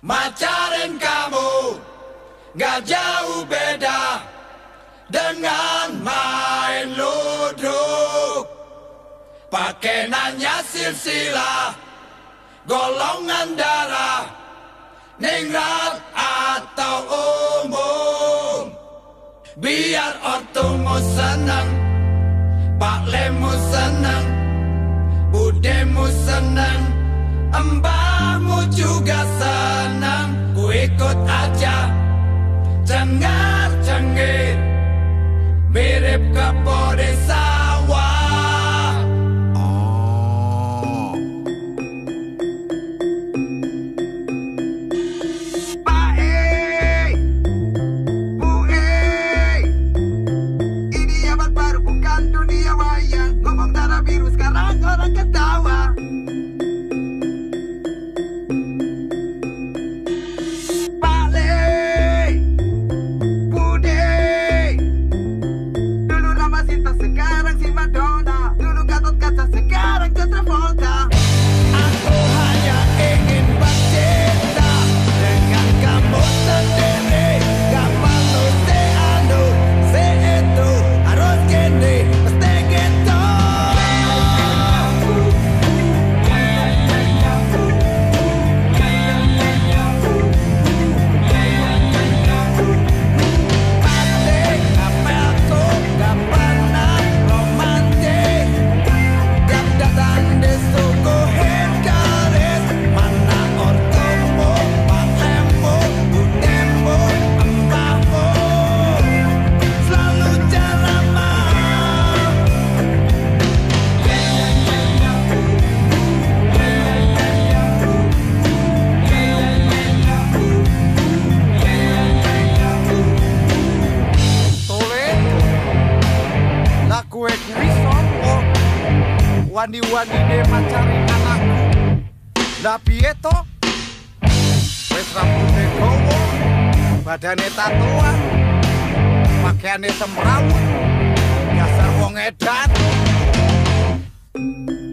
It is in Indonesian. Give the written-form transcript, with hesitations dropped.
Macarin kamu gak jauh beda dengan main ludruk. Pakai nanya silsilah golongan darah, ningrat atau umum. Biar ortumu seneng, Pak Lemu seneng, budemu seneng, mbahmu juga seneng. Ku ikut aja, cengar-cengir, mirip kebode sawah. Pak Bu ini abad baru bukan dunia wayang. Ngomong darah biru sekarang orang ketawa. Sekarang si Madonna, dulu Gatot Kaca, sekarang John Travolta. Aku hanya ingin bercinta dengan kamu sendiri. Gak perlu se anu, se itu, harus gini, mesti gitu. Batik apelku gak pernah romantis. Gak datang disuguhin garis. Mana ortumu, Pak Lemu, budemu, mbahmu selalu ceramah. Tole, lah kue kiri sopo, wani-wani deh macarin anakku. Lah piye to? Wes rambutnya gowo, badannya tatoan, pakaiannya semrawut, dasar wong edan.